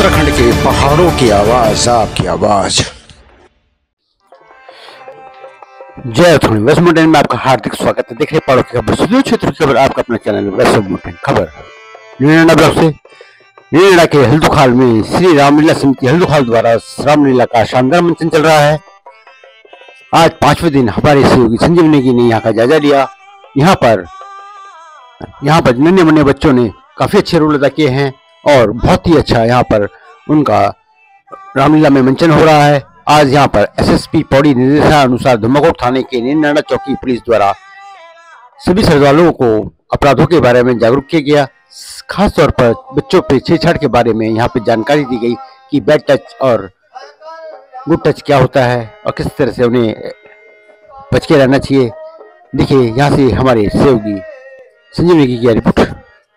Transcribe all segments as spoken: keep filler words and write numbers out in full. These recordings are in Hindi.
उत्तराखंड के पहाड़ों की आवाज, आपकी आवाज। जय उत्तराखंड। वेस्ट माउंटेन में आपका हार्दिक स्वागत है। देख रहे पहाड़ों की खबर, सुदूर क्षेत्र की खबर, आपका अपना चैनल वेस्ट माउंटेन खबर। नीलडा ब्लॉक से नीलडा के हल्दुखाल में श्री रामलीला समिति हल्दुखाल द्वारा रामलीला का शानदार मंचन चल रहा है। आज पांचवें दिन हमारे सहयोगी संजीव नेगी ने यहाँ का जायजा लिया। यहाँ पर यहाँ पर नन्हे मुन्ने बच्चों ने काफी अच्छे रोल अदा किए हैं और बहुत ही अच्छा यहाँ पर उनका रामलीला में मंचन हो रहा है। आज यहाँ पर एसएसपी पौड़ी निर्देशानुसार धुमाकोट थाने के नीलडा चौकी पुलिस द्वारा सभी श्रद्धालुओं को अपराधों के बारे में जागरूक किया गया। खास तौर पर बच्चों पे छेड़छाड़ के बारे में यहाँ पे जानकारी दी गई कि बैड टच और गुड टच क्या होता है और किस तरह से उन्हें बच के रहना चाहिए। देखिए यहाँ से हमारे सहयोगी संजीव नेगी की रिपोर्ट।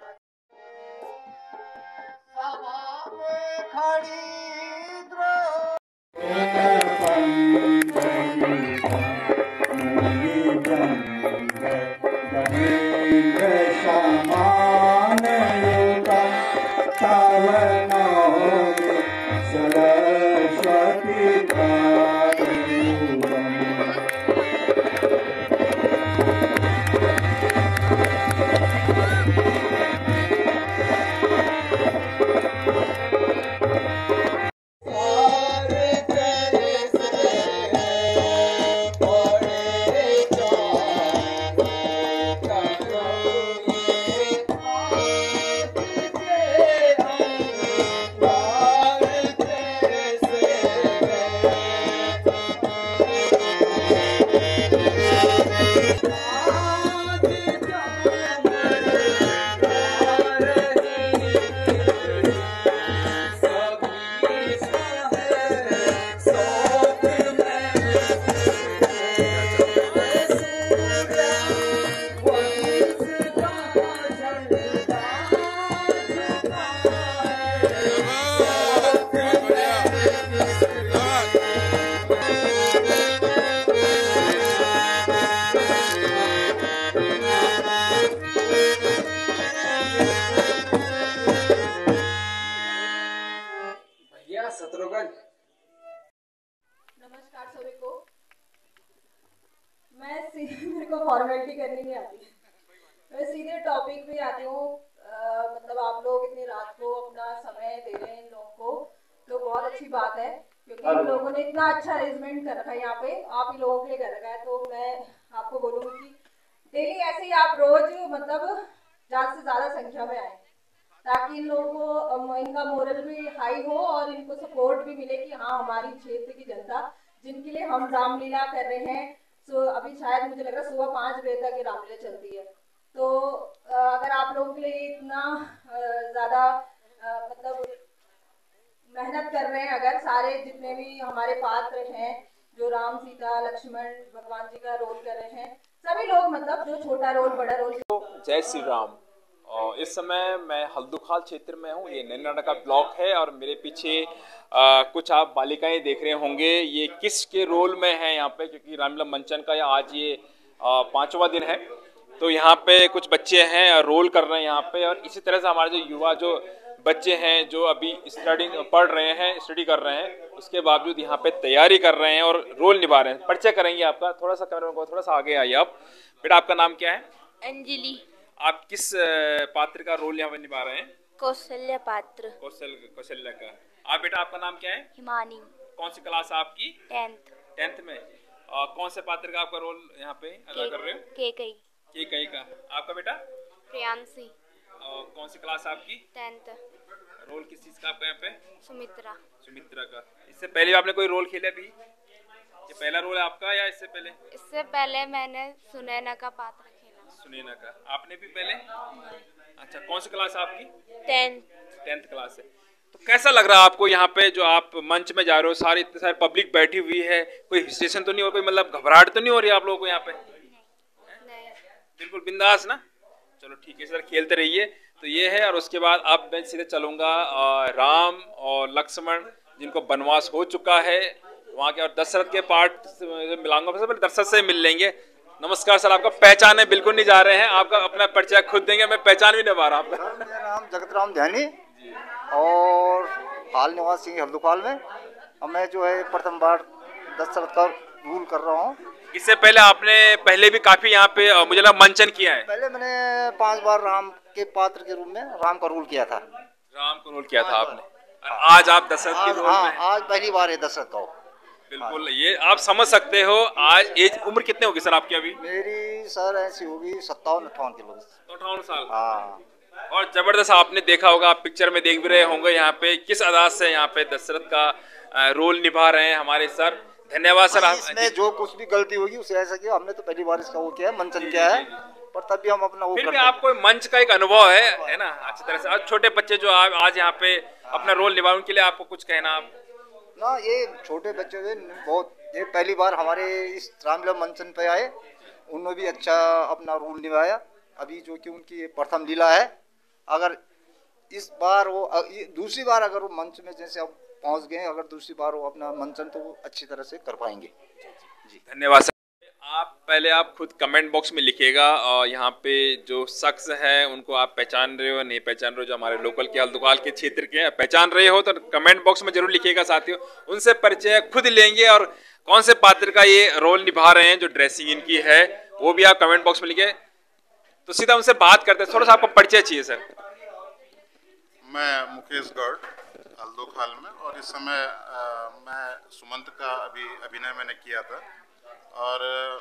नमस्कार सभी को। मैं मेरे को फॉर्मेलिटी करनी नहीं आती, मैं सीधे टॉपिक पे आती हूँ। मतलब आप लोग इतनी रात को अपना समय दे रहे हैं इन लोगों को, तो बहुत अच्छी बात है, क्योंकि इन लोगों ने इतना अच्छा अरेंजमेंट कर रखा है यहाँ पे, आप ही लोगों के लिए कर रखा है। तो मैं आपको बोलूँगी कि डेली ऐसे ही आप रोज मतलब ज़्यादा से ज़्यादा संख्या में आए, ताकि इन लोगों को इनका मोरल भी हाई हो और इनको सपोर्ट भी मिले कि हाँ हमारी क्षेत्र की जनता जिनके लिए हम रामलीला कर रहे हैं। सो अभी शायद मुझे लग रहा है सुबह पाँच बजे तक ये रामलीला चलती है। तो अगर आप लोगों के लिए इतना ज़्यादा मतलब मेहनत कर रहे हैं, अगर सारे जितने भी हमारे पात्र हैं जो राम सीता लक्ष्मण भगवान जी का रोल कर रहे हैं, सभी लोग मतलब जो छोटा रोल बड़ा रोल। जय श्री राम। और इस समय मैं हल्दुखाल क्षेत्र में हूँ। ये नीलडा का ब्लॉक है और मेरे पीछे आ, कुछ आप बालिकाएं देख रहे होंगे। ये किस के रोल में है यहाँ पे, क्योंकि रामलीला मंचन का आज ये पांचवा दिन है। तो यहाँ पे कुछ बच्चे हैं रोल कर रहे हैं यहाँ पे, और इसी तरह से हमारे जो युवा जो बच्चे हैं जो अभी स्टडी पढ़ रहे हैं स्टडी कर रहे हैं, उसके बावजूद यहाँ पे तैयारी कर रहे हैं और रोल निभा रहे हैं। परिचय करेंगे आपका, थोड़ा सा कैमरा को थोड़ा सा आगे आइए आप। बेटा आपका नाम क्या है? अंजलि। आप किस पात्र का रोल यहाँ पे निभा रहे हैं? कौशल्य पात्र। कौशल कौशल्य का। आप बेटा आपका नाम क्या है? हिमानी। कौन सी क्लास है आपकी? टेंथ। टेंथ में। और कौन से पात्र का आपका रोल यहाँ पे अदा कर रहे हो? के कई। के कई का। आपका बेटा? प्रियांशी। और कौन सी क्लास है आपकी? टेंथ। रोल किस चीज का आपका यहाँ पे? सुमित्रा। सुमित्रा का। इससे पहले आपने कोई रोल खेला भी? ये पहला रोल है आपका या इससे पहले? इससे पहले मैंने सुनैना का पात्र खेला। सुनैना का। आपने भी पहले? अच्छा, कौन सी क्लास है आपकी? टेंथ। टेंथ क्लास है। तो कैसा लग रहा है आपको यहाँ पे जो आप मंच में जा रहे हो, सारी इतनी सारी पब्लिक बैठी हुई है, कोई स्टेशन तो नहीं हो, कोई मतलब घबराहट तो नहीं हो रही आप लोगों को यहाँ पे? नहीं। बिल्कुल बिंदास ना। चलो ठीक है सर, खेलते रहिए। तो ये है, और उसके बाद अब मैं सीधे चलूंगा राम और लक्ष्मण जिनको वनवास हो चुका है वहाँ के, और दशरथ के पार्ट मिलाऊंगा। सबसे पहले दशरथ से मिल लेंगे। नमस्कार सर, आपका पहचाने बिल्कुल नहीं जा रहे हैं, आपका अपना परिचय खुद देंगे, मैं पहचान भी नहीं पा रहा आपका। मेरा नाम जगत राम ध्यानी और हाल निवासी हल्दुखाल में। और मैं जो है प्रथम बार दशरथ का रोल कर रहा हूँ। इससे पहले आपने पहले भी काफी यहाँ पे अ, मुझे लगा मंचन किया है। पहले मैंने पांच बार राम के पात्र के रूप में राम का रोल किया था। राम को रोल किया था आपने, और आज आप दशरथ के आज रोल हाँ में हैं। आज पहली बार है दशरथ का। बिल्कुल, ये आप समझ सकते हो। आज एज उम्र कितने होगी सर आपकी अभी? मेरी सर ऐसी होगी सत्तावन अट्ठावन किलो। अठावन साल। हाँ, और जबरदस्त आपने देखा होगा, आप पिक्चर में देख भी रहे होंगे यहाँ पे किस अंदाज से यहाँ पे दशरथ का अ, रोल निभा रहे हैं हमारे सर। धन्यवाद सर। आप इसमें जो कुछ भी गलती होगी उसे ऐसा किया। हमने तो पहली बार इसका वो किया है, मंचन किया है, पर तब भी हम अपना वो फिर भी करते हैं। आपको मंच का एक अनुभव है है ना अच्छी तरह से। आज छोटे बच्चे जो आ- आज यहाँ पे अपना रोल निभा, उनके लिए आपको कुछ कहना आप? ना ये छोटे बच्चे जो हैं, बहुत ये पहली बार हमारे इस रामलीला मंचन पे आए, उन्होंने भी अच्छा अपना रोल निभाया। अभी जो कि उनकी ये प्रथम लीला है। अगर इस बार वो अ, ये दूसरी बार अगर वो मंच में जैसे अब पहुंच गए, अगर दूसरी बार वो अपना मंचन तो वो अच्छी तरह से कर पाएंगे। धन्यवाद सर। आप पहले आप खुद कमेंट बॉक्स में लिखिएगा, और यहाँ पे जो शख्स है उनको आप पहचान रहे हो नहीं पहचान रहे हो, जो हमारे लोकल के हल्दुखाल के क्षेत्र के हैं, पहचान रहे हो तो कमेंट बॉक्स में जरूर लिखिएगा साथियों। उनसे परिचय खुद लेंगे, और कौन से पात्र का ये रोल निभा रहे हैं, जो ड्रेसिंग इनकी है वो भी आप कमेंट बॉक्स में लिखे। तो सीधा उनसे बात करते हैं। थोड़ा सा आपको परिचय चाहिए सर। मैं मुकेश गर्ड हल्दुखाल में, और इस समय आ, मैं सुमंत का अभी अभिनय मैंने किया था, और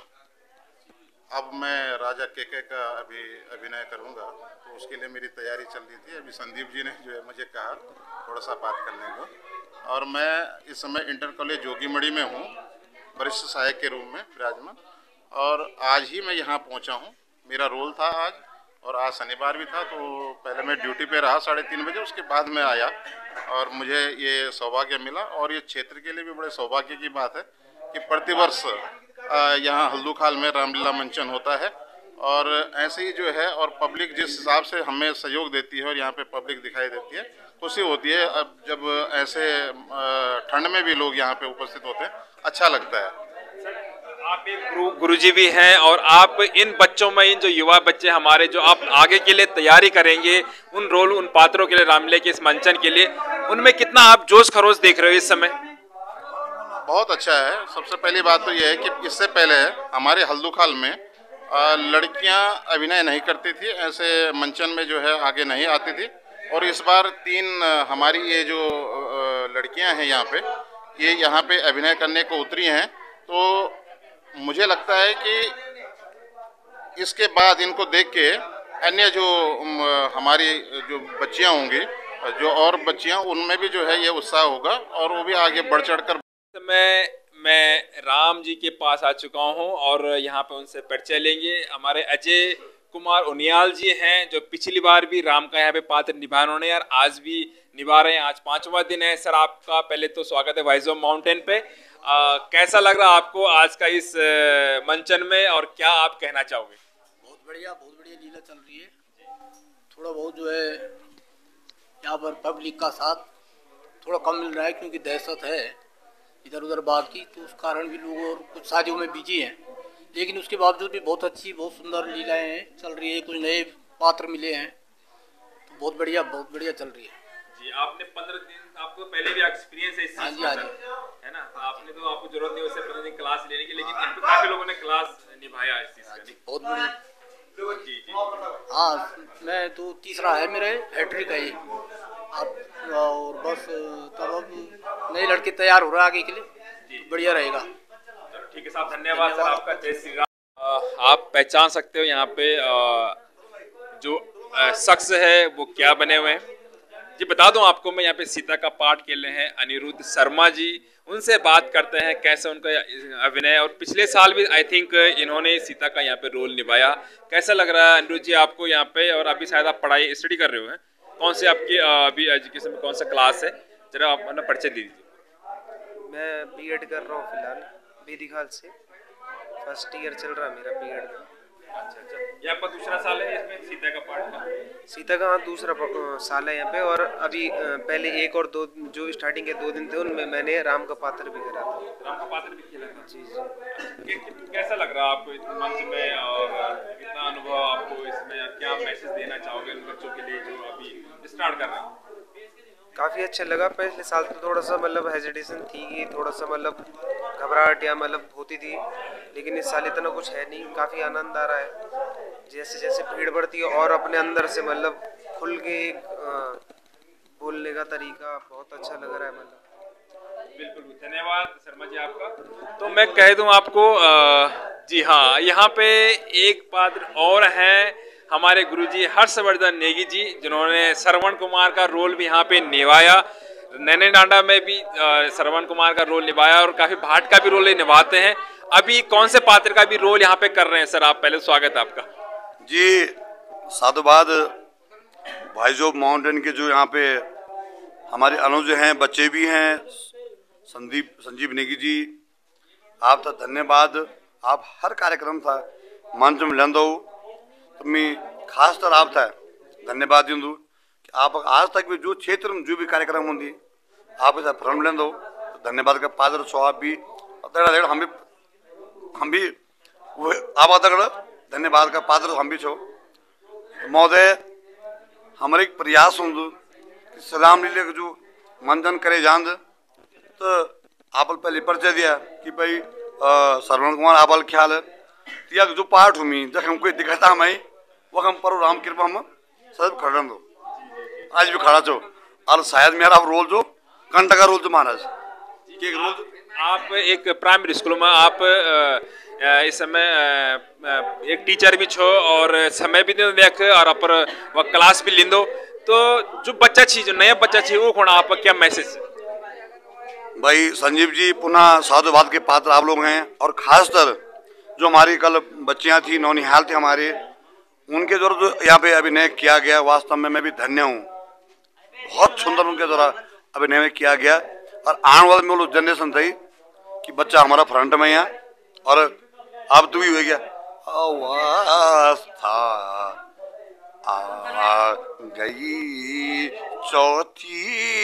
अब मैं राजा केके का अभी अभिनय करूंगा, तो उसके लिए मेरी तैयारी चल रही थी। अभी संदीप जी ने जो है मुझे कहा थोड़ा सा बात करने को, और मैं इस समय इंटर कॉलेज जोगीमढ़ी में हूँ, वरिष्ठ सहायक के रूप में विराजमान। और आज ही मैं यहाँ पहुँचा हूँ। मेरा रोल था आज, और आज शनिवार भी था, तो पहले मैं ड्यूटी पे रहा साढ़े तीन बजे, उसके बाद मैं आया, और मुझे ये सौभाग्य मिला। और ये क्षेत्र के लिए भी बड़े सौभाग्य की बात है कि प्रतिवर्ष यहाँ हल्दुखाल में रामलीला मंचन होता है, और ऐसे ही जो है, और पब्लिक जिस हिसाब से हमें सहयोग देती है और यहाँ पे पब्लिक दिखाई देती है, खुशी होती है। अब जब ऐसे ठंड में भी लोग यहाँ पे उपस्थित होते हैं, अच्छा लगता है। आप एक गुरु गुरुजी भी हैं, और आप इन बच्चों में, इन जो युवा बच्चे हमारे जो आप आगे के लिए तैयारी करेंगे, उन रोल उन पात्रों के लिए रामलीला के इस मंचन के लिए, उनमें कितना आप जोश खरोश देख रहे हो इस समय? बहुत अच्छा है। सबसे पहली बात तो यह है कि इससे पहले हमारे हल्दुखाल में लड़कियां अभिनय नहीं करती थी, ऐसे मंचन में जो है आगे नहीं आती थी। और इस बार तीन हमारी ये जो लड़कियां हैं यहाँ पे, ये यहाँ पे अभिनय करने को उतरी हैं। तो मुझे लगता है कि इसके बाद इनको देख के अन्य जो हमारी जो बच्चियाँ होंगी, जो और बच्चियाँ, उनमें भी जो है ये उत्साह होगा, और वो भी आगे बढ़ चढ़ कर। मैं मैं राम जी के पास आ चुका हूं, और यहाँ पे उनसे परिचय लेंगे। हमारे अजय कुमार उनियाल जी हैं, जो पिछली बार भी राम का यहाँ पे पात्र निभाया उन्होंने, और आज भी निभा रहे हैं। आज पांचवा दिन है सर आपका। पहले तो स्वागत है वाइजो माउंटेन पे। आ, कैसा लग रहा आपको आज का इस मंचन में, और क्या आप कहना चाहोगे? बहुत बढ़िया, बहुत बढ़िया लीला चल रही है। थोड़ा बहुत जो है यहाँ पर पब्लिक का साथ थोड़ा कम मिल रहा है, क्योंकि दहशत है इधर उधर बात की, तो उस कारण भी लोग और कुछ शादियों में बिजी हैं। लेकिन उसके बावजूद भी बहुत अच्छी, बहुत सुंदर लीलाएं हैं चल रही है। कुछ नए पात्र मिले हैं, तो बहुत बढ़िया, बहुत बढ़िया चल रही है जी। आपने पंद्रह दिन, आपको पहले भी एक्सपीरियंस है इस हाँ चीज जी, का हाँ सर, जी। है ना? तो आपने तो आपको जरूरत नहीं उससे पंद्रह दिन क्लास लेने की, लेकिन इन पे काफी लोगों ने क्लास निभाया इस चीज का। बहुत बढ़िया। जी जी। हाँ, मैं तो तीसरा है मेरे हैट्रिक है ये। आप और बस तब अब नए लड़के तैयार हो रहे हैं आगे के लिए, तो बढ़िया रहेगा। ठीक है साहब, धन्यवाद सर आपका। जय श्री राम। आप पहचान सकते हो यहाँ पे जो शख्स है वो क्या बने हुए हैं। जी बता दूं आपको, मैं यहाँ पे सीता का पाठ खेले हैं अनिरुद्ध शर्मा जी। उनसे बात करते हैं कैसे उनका अभिनय, और पिछले साल भी आई थिंक इन्होंने सीता का यहाँ पे रोल निभाया। कैसा लग रहा है अनिरुद्ध जी आपको यहाँ पे? और अभी शायद आप पढ़ाई स्टडी कर रहे हो, हैं कौन से आपकी अभी एजुकेशन में कौन सा क्लास है? जरा आप अपना परिचय दे दीजिए। मैं बीएड कर रहा हूँ फिलहाल बेदीखाल से। फर्स्ट ईयर चल रहा है मेरा बीएड का। अच्छा अच्छा, ये आपका दूसरा साल है इसमें सीता का पाठ का? सीता का हाँ दूसरा साल है यहाँ पे। और अभी पहले एक और दो जो स्टार्टिंग के दो दिन थे उनमें मैंने राम का पात्र भी करा था। राम का पात्र भी खेला था? जी जी। कैसा लग रहा है आपको इस मंच में, और कितना अनुभव आपको इसमें, क्या मैसेज देना चाहोगे उन बच्चों के लिए जो अभी स्टार्ट कर रहे हैं? काफ़ी अच्छा लगा। पिछले साल तो थोड़ा सा मतलब हेजिटेशन थी कि थोड़ा सा मतलब घबराहट या मतलब होती थी, लेकिन इस साल इतना कुछ है नहीं। काफ़ी आनंद आ रहा है जैसे जैसे भीड़ बढ़ती है और अपने अंदर से मतलब खुल के एक अ, बोलने का तरीका बहुत अच्छा लग रहा है। मतलब बिल्कुल, धन्यवाद शर्मा जी आपका। तो मैं कह दूं आपको, अ, जी हाँ, यहाँ पे एक पात्र और हैं हमारे गुरुजी हर्षवर्धन नेगी जी, जिन्होंने श्रवण कुमार का रोल भी यहाँ पे निभाया। नैनी नाडा में भी अ, श्रवण कुमार का रोल निभाया और काफी भाट का भी रोल निभाते हैं। अभी कौन से पात्र का भी रोल यहाँ पे कर रहे हैं सर आप? पहले स्वागत है आपका जी। साधुवाद भाई जो माउंटेन के जो यहाँ पे हमारे अनुज हैं, बच्चे भी हैं, संदीप संजीव नेगी जी, आप तो धन्यवाद। आप हर कार्यक्रम था मंच में लेंदो तुम्हें खास तर आप था धन्यवाद दूँ कि आप आज तक भी जो क्षेत्र में जो भी कार्यक्रम होंगी आप इसे फ्रंट लेंदो तो धन्यवाद का पादर छो। आप भी हम भी हम भी आप धन्यवाद का पात्र हम भी छो महोदय। हमारे एक प्रयास हों कि श्री रामलीला का जो मंथन करे जांद तो आप पहले परिचय दिया कि भाई श्रवण कुमार आपल ख्याल है तिया जो पाठ हुई जब हम कोई दिखाता हम वो हम पर राम कृपा हम सब खड़ा दो आज भी खड़ा छो। और शायद मेरा रोल जो घंटा का रोल जो महाराज कि एक रोल आप एक प्राइमरी स्कूल में आप इस समय एक टीचर भी छो और समय भी देख और अपर वह क्लास भी लिंदो, तो जो बच्चा छी जो नया बच्चा छी वो कौन आप क्या मैसेज? भाई संजीव जी पुनः साधुवाद के पात्र आप लोग हैं और खासकर जो हमारी कल बच्चियां थी नौनिहाल थे हमारे उनके द्वारा जो यहाँ पे अभिनय किया गया वास्तव में मैं भी धन्य हूँ। बहुत सुंदर उनके द्वारा अभिनय किया गया और आने वाले में जनरेशन थी कि बच्चा हमारा फ्रंट में है और अब तो भी हो गया अवस्था आ गई चौथी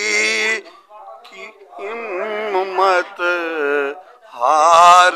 की हिम्मत हार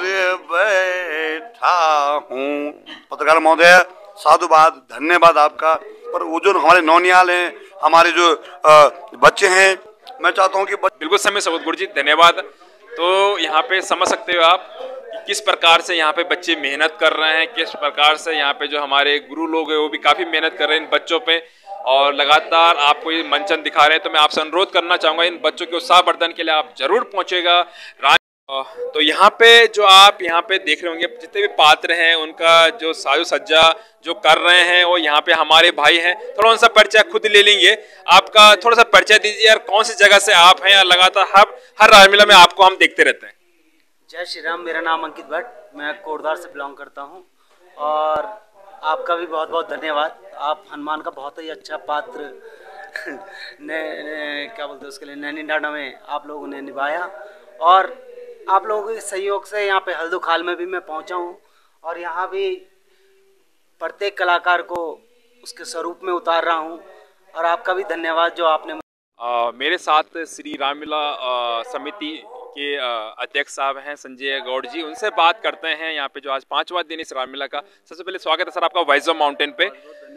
बैठा हूँ। पत्रकार महोदय साधुवाद धन्यवाद आपका। पर वो जो हमारे नौनियाल हैं हमारे जो आ, बच्चे हैं मैं चाहता हूँ कि बिल्कुल समय सबूत गुरु जी धन्यवाद। तो यहाँ पे समझ सकते हो आप कि किस प्रकार से यहाँ पे बच्चे मेहनत कर रहे हैं, किस प्रकार से यहाँ पे जो हमारे गुरु लोग हैं वो भी काफ़ी मेहनत कर रहे हैं इन बच्चों पे और लगातार आपको ये मंचन दिखा रहे हैं। तो मैं आपसे अनुरोध करना चाहूँगा इन बच्चों के उत्साहवर्धन के लिए आप जरूर पहुँचेगा। तो यहाँ पे जो आप यहाँ पे देख रहे होंगे जितने भी पात्र हैं उनका जो साजो सज्जा जो कर रहे हैं वो यहाँ पे हमारे भाई हैं। थोड़ा उनसा परिचय खुद ले लेंगे, आपका थोड़ा सा परिचय दीजिए यार, कौन सी जगह से आप हैं? लगातार हर हर रामलीला में आपको हम देखते रहते हैं। जय श्री राम, मेरा नाम अंकित भट्ट, मैं कोटद्वार से बिलोंग करता हूँ और आपका भी बहुत बहुत धन्यवाद। आप हनुमान का बहुत ही अच्छा पात्र ने, ने क्या बोलते हैं उसके लिए नैनी नाडा में आप लोगों ने निभाया और आप लोगों के सहयोग से यहाँ पे हल्दुखाल में भी मैं पहुँचा हूँ और यहाँ भी प्रत्येक कलाकार को उसके स्वरूप में उतार रहा हूँ और आपका भी धन्यवाद जो आपने आ, मेरे साथ श्री रामलीला समिति के आ, अध्यक्ष साहब हैं संजय गौड़ जी, उनसे बात करते हैं यहाँ पे जो आज पांचवा दिन इस रामलीला का। सबसे पहले स्वागत है सर आपका वाइजो माउंटेन पे।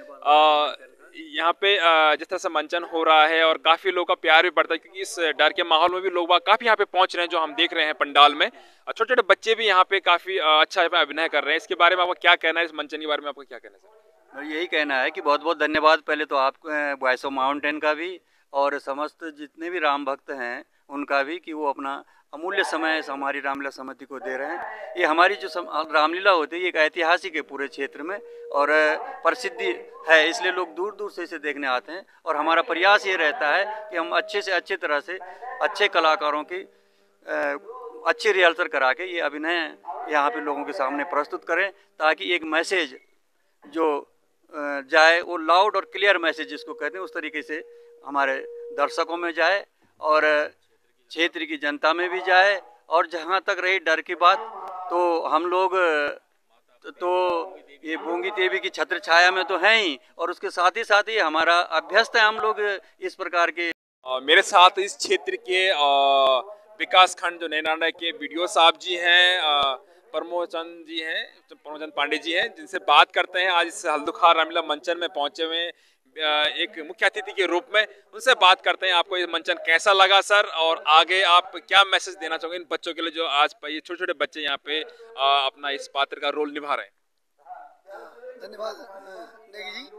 यहाँ पे जिस तरह से मंचन हो रहा है और काफ़ी लोगों का प्यार भी बढ़ता है क्योंकि इस डर के माहौल में भी लोग काफ़ी यहाँ पे पहुँच रहे हैं जो हम देख रहे हैं पंडाल में। छोटे छोटे बच्चे भी यहाँ पे काफ़ी अच्छा अभिनय कर रहे हैं। इसके बारे में आपको क्या कहना है? इस मंचन के बारे में आपको क्या कहना है सर? यही कहना है कि बहुत बहुत धन्यवाद पहले तो आपको वॉइस ऑफ माउंटेन का भी और समस्त जितने भी राम भक्त हैं उनका भी कि वो अपना अमूल्य समय हमारी रामलीला समिति को दे रहे हैं। ये हमारी जो रामलीला होती है ये एक ऐतिहासिक है पूरे क्षेत्र में और प्रसिद्धि है, इसलिए लोग दूर दूर से इसे देखने आते हैं और हमारा प्रयास ये रहता है कि हम अच्छे से अच्छे तरह से अच्छे कलाकारों की अच्छी रिहर्सल करा के ये अभिनय यहाँ पे लोगों के सामने प्रस्तुत करें ताकि एक मैसेज जो जाए वो लाउड और क्लियर मैसेज जिसको कहते हैं उस तरीके से हमारे दर्शकों में जाए और क्षेत्र की जनता में भी जाए। और जहाँ तक रही डर की बात तो हम लोग तो ये बूंगी देवी की छत्र छाया में तो हैं ही और उसके साथ ही साथ ही हमारा अभ्यस्त है हम लोग इस प्रकार के। मेरे साथ इस क्षेत्र के विकास खंड जो नैनाडा के वीडियो साहब जी हैं, प्रमोद चंद जी हैं, प्रमोद चंद पांडे जी हैं, जिनसे बात करते हैं। आज इस हल्दुखाल रामलीला मंचन में पहुंचे हुए एक मुख्य अतिथि के रूप में। उनसे बात करते हैं, आपको ये मंचन कैसा लगा सर, और आगे आप क्या मैसेज देना चाहोगे इन बच्चों के लिए जो आज ये छोटे छोटे बच्चे यहाँ पे अपना इस पात्र का रोल निभा रहे हैं? धन्यवाद नेगी जी।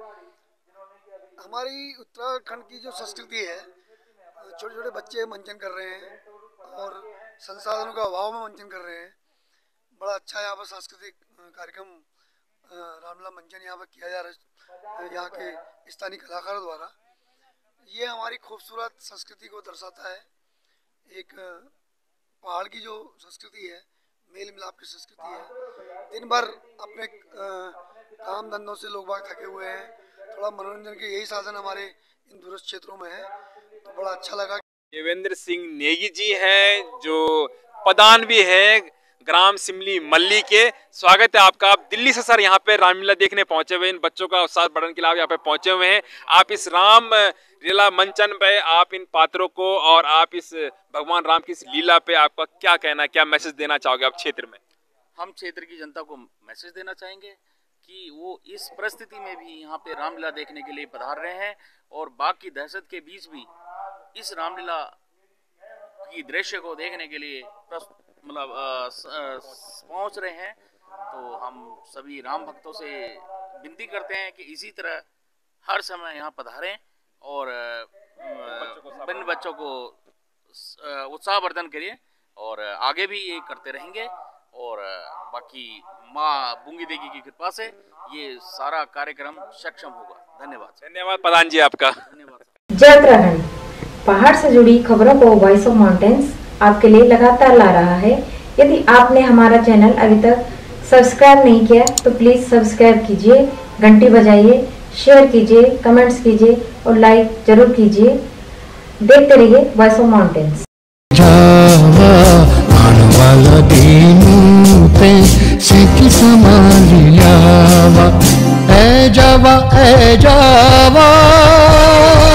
हमारी उत्तराखंड की जो संस्कृति है, छोटे छोटे बच्चे मंचन कर रहे हैं और संसाधनों का अभाव में मंचन कर रहे हैं। बड़ा अच्छा यहाँ पर सांस्कृतिक कार्यक्रम रामलीला मंचन यहाँ पर किया जा रहा है यहाँ के स्थानीय कलाकारों द्वारा। ये हमारी खूबसूरत संस्कृति को दर्शाता है। एक पहाड़ की जो संस्कृति है, मेल मिलाप की संस्कृति है। दिन भर अपने काम धंधों से लोग बाग थके हुए हैं, थोड़ा मनोरंजन के यही साधन हमारे इन दूरस्थ क्षेत्रों में है, तो बड़ा अच्छा लगा। देवेंद्र सिंह नेगी जी हैं जो प्रधान भी है ग्राम सिमली मल्ली के। स्वागत है आपका। आप दिल्ली से सर यहाँ पे रामलीला देखने पहुंचे हुए, इन बच्चों का उत्साह बढ़ाने के लिए आप यहाँ पे पहुंचे हुए हैं। आप इस राम लीला मंचन पे आप इन पात्रों को और आप इस भगवान राम की इस लीला पे आपका क्या कहना है, क्या मैसेज देना चाहोगे आप क्षेत्र में? हम क्षेत्र की जनता को मैसेज देना चाहेंगे कि वो इस परिस्थिति में भी यहाँ पे रामलीला देखने के लिए पधार रहे हैं और बाघ की दहशत के बीच भी इस रामलीला की दृश्य को देखने के लिए मतलब पहुँच रहे हैं। तो हम सभी राम भक्तों से विनती करते हैं कि इसी तरह हर समय यहाँ पधारें और इन बच्चों को उत्साहवर्धन करिए और आगे भी ये करते रहेंगे। और बाकी माँ बुंगी देगी की कृपा से ये सारा कार्यक्रम सक्षम होगा। धन्यवाद। धन्यवाद प्रधान जी आपका। धन्यवाद। जय उत्तराखंड। पहाड़ से जुड़ी खबरों को वॉइस ऑफ माउंटेन्स आपके लिए लगातार ला रहा है। यदि आपने हमारा चैनल अभी तक सब्सक्राइब नहीं किया तो प्लीज सब्सक्राइब कीजिए, घंटी बजाइए, शेयर कीजिए, कमेंट्स कीजिए और लाइक जरूर कीजिए। देखते रहिए वॉइस ऑफ माउंटेन्स। ए जावा ए जावा